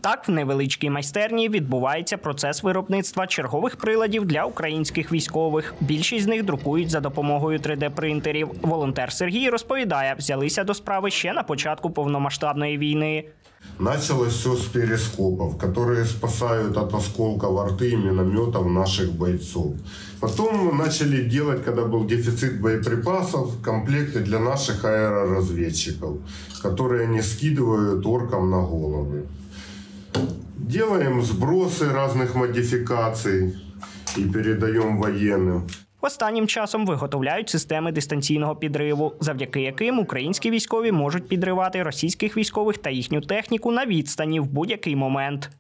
Так, в невеличкій майстерні відбувається процес виробництва чергових приладів для українських військових. Більшість з них друкують за допомогою 3D-принтерів. Волонтер Сергій розповідає, взялися до справи ще на початку повномасштабної війни. Началось все с перископов, которые спасают от осколков арты и минометов наших бойцов. Потом начали делать, когда был дефицит боеприпасов, комплекты для наших аэроразведчиков, которые они скидывают оркам на головы. Делаем сбросы разных модификаций и передаем военным. Останнім часом виготовляють системи дистанційного підриву, завдяки яким українські військові можуть підривати російських військових та їхню техніку на відстані в будь-який момент.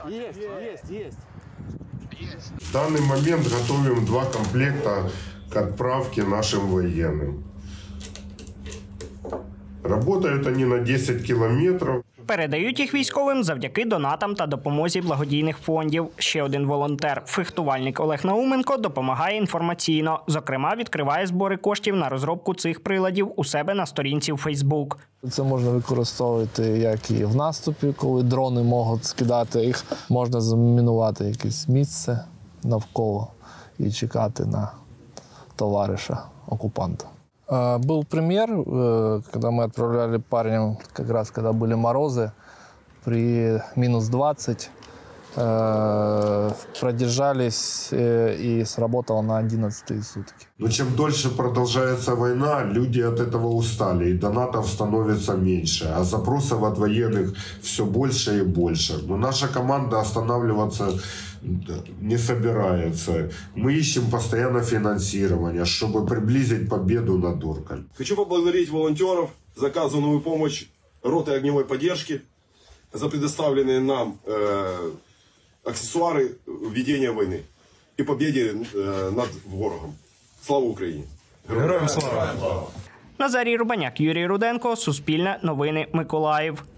В данный момент готовим 2 комплекта к отправке нашим военным. Работают они на 10 километров. Передають їх військовим завдяки донатам та допомозі благодійних фондів. Ще один волонтер, фехтувальник Олег Науменко, допомагає інформаційно. Зокрема, відкриває збори коштів на розробку цих приладів у себе на сторінці у Фейсбук. Це можна використовувати як і в наступі, коли дрони можуть скидати їх. Можна замінувати якесь місце навколо і чекати на товариша окупанта. Был пример, когда мы отправляли парням, как раз когда были морозы, при минус 20, продержались и сработало на 11-е сутки. Но чем дольше продолжается война, люди от этого устали, и донатов становится меньше, а запросов от военных все больше и больше. Но наша команда останавливаться не собирается. Мы ищем постоянно финансирование, чтобы приблизить победу над орками. Хочу поблагодарить волонтеров за оказанную помощь роты огневой поддержки, за предоставленные нам аксессуары ведения войны и победе над ворогом. Слава Україні! Героям слава! Назарій Рубаняк, Юрій Руденко, Суспільне новини, Миколаїв.